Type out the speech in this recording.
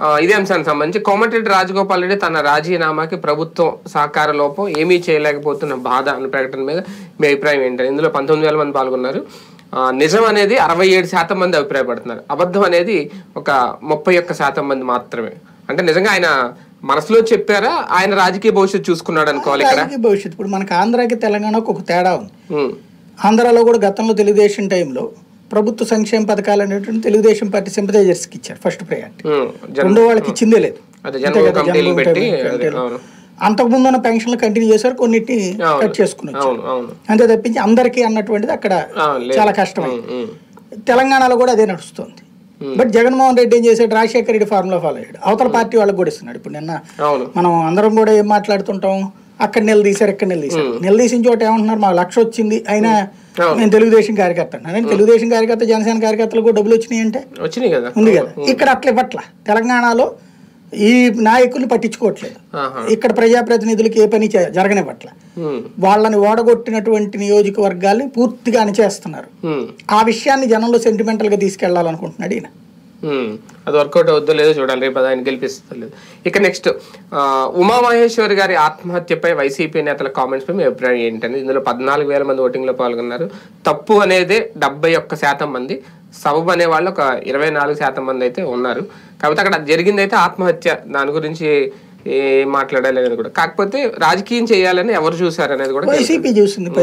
ఇదే అంశానికి సంబంధించి కోమటిరెడ్డి రాజగోపాల్ రెడ్డి తన రాజీనామాకి ప్రభుత్వం సహకార లోపం ఏమీ చేయలేకపోతున్న బాధ అనే ప్రకటన మీద మీ అభిప్రాయం ఏంటంటే ఇందులో 19,000 మంది పాల్గొన్నారు. నిజం అనేది 67% మంది అభిప్రాయపడుతున్నారు, అబద్ధం అనేది ఒక 31% మంది మాత్రమే. అంటే నిజంగా ఆయన మనసులో చెప్పారా, ఆయన రాజకీయ భవిష్యత్తు చూసుకున్నాడు అనుకోవాలి? రాజకీయ భవిష్యత్తు ఇప్పుడు మనకు ఆంధ్రాకి తెలంగాణకు ఒక తేడా ఉంది. ఆంధ్రాలో కూడా గతంలో తెలుగుదేశం టైంలో ప్రభుత్వ సంక్షేమ పథకాలు అనేటువంటి తెలుగుదేశం పార్టీ సింపథైజర్స్కి ఇచ్చారు ఫస్ట్ ప్రయారిటీ. రెండో వాళ్ళకి ఇచ్చిందే లేదు. అంతకుముందు ఉన్న పెన్షన్లు కంటిన్యూ చేశారు, కొన్నిటిని కట్ చేసుకుని వచ్చారు. అంతే తప్పించి అందరికీ అన్నటువంటిది అక్కడ చాలా కష్టమైంది. తెలంగాణలో కూడా అదే నడుస్తుంది. బట్ జగన్మోహన్ రెడ్డి ఏం చేశాడు, రాజశేఖర రెడ్డి ఫార్ములా ఫాలో అయ్యాడు. అవతల పార్టీ వాళ్ళకి కూడా ఇస్తున్నాడు. ఇప్పుడు నిన్న మనం అందరం కూడా ఏం మాట్లాడుతుంటాం, అక్కడ నిలదీశారు, ఇక్కడ నిలదీశారు. నిలదీసిన చోట ఏమంటున్నారు, మాకు 1,00,000 వచ్చింది అయినా నేను తెలుగుదేశం కార్యకర్త అంటే తెలుగుదేశం కార్యకర్త జనసేన కార్యకర్తలకు డబ్బులు వచ్చినాయి అంటే ఉంది కదా. ఇక్కడ అట్లా ఇవ్వట్ల. తెలంగాణలో ఈ నాయకుల్ని పట్టించుకోవట్లేదు. ఇక్కడ ప్రజాప్రతినిధులకి ఏ పని జరగనివ్వట్ల. వాళ్ళని ఓడగొట్టినటువంటి నియోజకవర్గాల్ని పూర్తిగా అణచేస్తున్నారు. ఆ విషయాన్ని జనంలో సెంటిమెంటల్ గా తీసుకెళ్లాలనుకుంటున్నాడు ఈయన. అది వర్కౌట్ అవుద్దో లేదో చూడాలి, రేపు ఆయన గెలిపిస్తలేదు. ఇక నెక్స్ట్ ఉమామహేశ్వరి గారి ఆత్మహత్యపై వైసీపీ నేతల కామెంట్స్ పై మీ అభిప్రాయం ఏంటంటే ఇందులో 14,000 మంది ఓటింగ్ లో పాల్గొన్నారు. తప్పు అనేది 71% మంది, సబబు అనే వాళ్ళు ఒక 24% మంది అయితే ఉన్నారు. కాకపోతే అక్కడ జరిగింది అయితే ఆత్మహత్య, దాని గురించి ఏం మాట్లాడాలి అనేది కూడా. కాకపోతే రాజకీయం చేయాలని ఎవరు చూసారు అనేది కూడా వైసీపీ చూసింది.